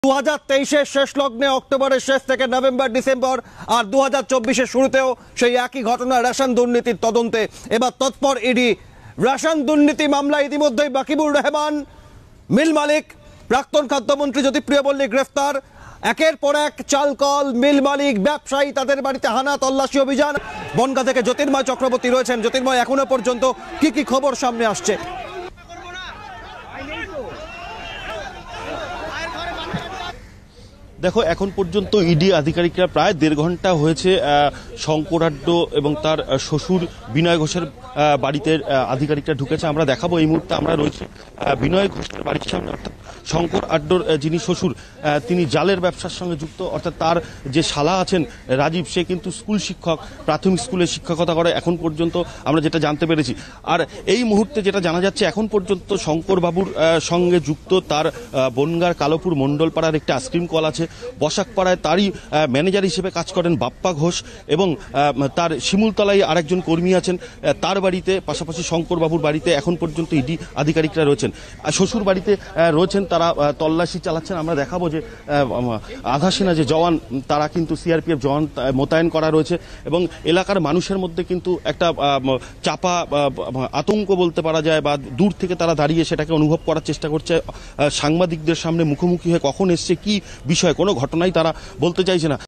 2023-এর শেষ লগ্নে অক্টোবরের শেষ থেকে নভেম্বর ডিসেম্বর আর 2024-এর শুরুতেও সেই একই ঘটনা রেশন দুর্নীতির তদন্তে এবার তৎপর ইডি। রেশন দুর্নীতি মামলায় ইতিমধ্যেই বাকিবুর রহমান, মিল মালিক, প্রাক্তন খাদ্যমন্ত্রী জ্যোতিপ্রিয় মল্লিক গ্রেফতার। একের পর এক চালকল, মিল মালিক, ব্যবসায়ী, তাদের বাড়িতে হানা তল্লাশি অভিযান। বনগাঁ থেকে জ্যোতির্ময় চক্রবর্তী রয়েছেন। জ্যোতির্ময়, এখনো পর্যন্ত কি খবর সামনে আসছে? দেখো, এখন পর্যন্ত ইডি আধিকারিকরা প্রায় 1.5 ঘন্টা হয়েছে শঙ্কর আড্ড এবং তার শ্বশুর বিনয় ঘোষের বাড়িতে আধিকারিকরা ঢুকেছে। আমরা দেখাবো, এই মুহূর্তে আমরা রয়েছি বিনয় ঘোষের বাড়ির সামনে। অর্থাৎ শঙ্কর আড্ডর যিনি শ্বশুর, তিনি জালের ব্যবসার সঙ্গে যুক্ত। অর্থাৎ তার যে শালা আছেন রাজীব, সে কিন্তু স্কুল শিক্ষক, প্রাথমিক স্কুলে শিক্ষকতা করে এখন পর্যন্ত, আমরা যেটা জানতে পেরেছি। আর এই মুহূর্তে যেটা জানা যাচ্ছে, এখন পর্যন্ত শঙ্কর বাবুর সঙ্গে যুক্ত তার বনগাঁর কালোপুর মণ্ডলপাড়ার একটি আইসক্রিম কল আছে। বসাকপাড়ায় তারই ম্যানেজার হিসেবে কাজ করেন বাপ্পা ঘোষ, এবং তার শিমুলতলায় আরেকজন কর্মী আছেন। তার বাড়িতে, পাশাপাশি শঙ্করবাবুর বাড়িতে এখন পর্যন্ত ইডি আধিকারিকরা রয়েছেন। শ্বশুর বাড়িতে রয়েছেন, তারা তল্লাশি চালাচ্ছেন। আমরা দেখাবো যে আধা সেনা যে জওয়ান, তারা কিন্তু সিআরপিএফ জওয়ান মোতায়েন করা রয়েছে, এবং এলাকার মানুষের মধ্যে কিন্তু একটা চাপা আতঙ্ক বলতে পারা যায়, বা দূর থেকে তারা দাঁড়িয়ে সেটাকে অনুভব করার চেষ্টা করছে। সাংবাদিকদের সামনে মুখোমুখি হয়ে কখন এসছে, কি বিষয়, কোনো ঘটনাই তারা বলতে চাইছে না।